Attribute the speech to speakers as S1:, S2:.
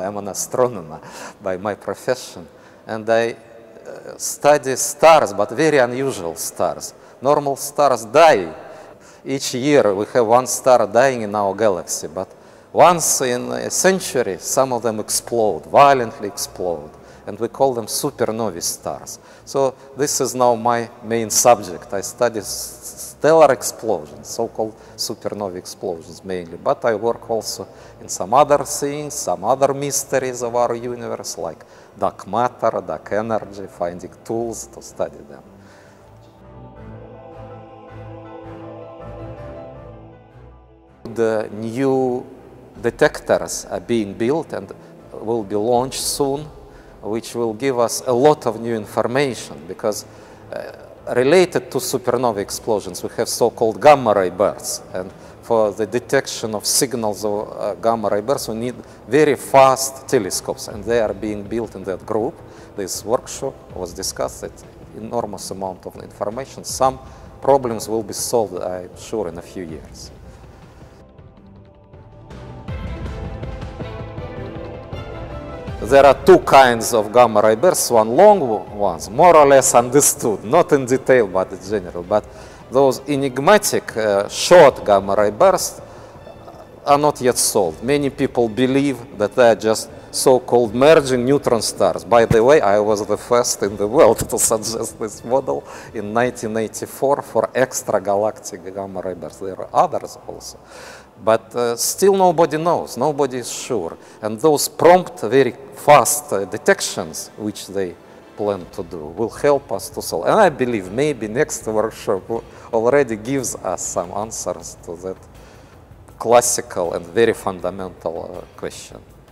S1: I am an astronomer by my profession, and I study stars, but very unusual stars. Normal stars die. Each year we have one star dying in our galaxy, but once in a century some of them explode, violently explode, and we call them supernovae stars. So this is now my main subject. I study stellar explosions, so-called supernovae explosions mainly, but I work also in some other things, some other mysteries of our universe, like dark matter, dark energy, finding tools to study them. The new detectors are being built and will be launched soon, which will give us a lot of new information, because related to supernovae explosions we have so-called gamma ray bursts, and for the detection of signals of gamma ray bursts we need very fast telescopes, and they are being built in that group. This workshop was discussed, enormous amount of information. Some problems will be solved, I'm sure, in a few years. There are two kinds of gamma ray bursts, one long ones, more or less understood, not in detail but in general, but those enigmatic short gamma ray bursts are not yet solved. Many people believe that they are just so-called merging neutron stars. By the way, I was the first in the world to suggest this model in 1984 for extragalactic gamma ray bursts. There are others also. But still nobody knows, nobody is sure. And those prompt, very fast detections, which they plan to do, will help us to solve. And I believe maybe next workshop already gives us some answers to that classical and very fundamental question.